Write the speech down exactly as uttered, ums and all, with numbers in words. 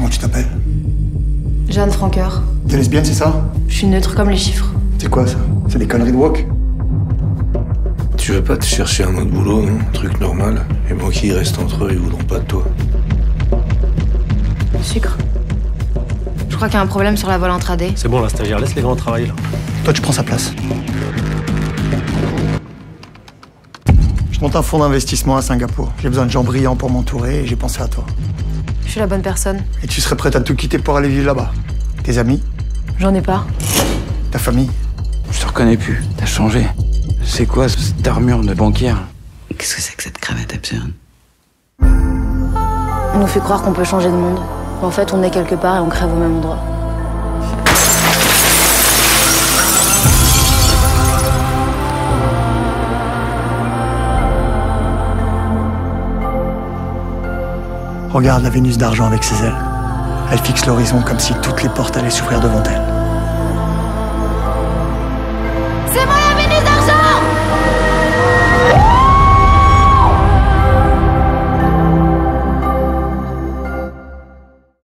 Comment tu t'appelles? Jeanne Franqueur. T'es lesbienne, c'est ça? Je suis neutre comme les chiffres. C'est quoi ça? C'est des conneries de wok? Tu veux pas te chercher un autre boulot, non? Un truc normal. Et moi qui reste entre eux, ils voudront pas de toi. Sucre. Je crois qu'il y a un problème sur la voile intraday. C'est bon, la stagiaire, laisse les grands travailler, là. Toi, tu prends sa place. Je monte un fonds d'investissement à Singapour. J'ai besoin de gens brillants pour m'entourer et j'ai pensé à toi. Je suis la bonne personne. Et tu serais prête à tout quitter pour aller vivre là-bas? Tes amis? J'en ai pas. Ta famille? Je te reconnais plus. T'as changé. C'est quoi cette armure de banquière? Qu'est-ce que c'est que cette cravate absurde? On nous fait croire qu'on peut changer de monde. En fait, on est quelque part et on crève au même endroit. Regarde la Vénus d'argent avec ses ailes. Elle fixe l'horizon comme si toutes les portes allaient s'ouvrir devant elle. C'est moi!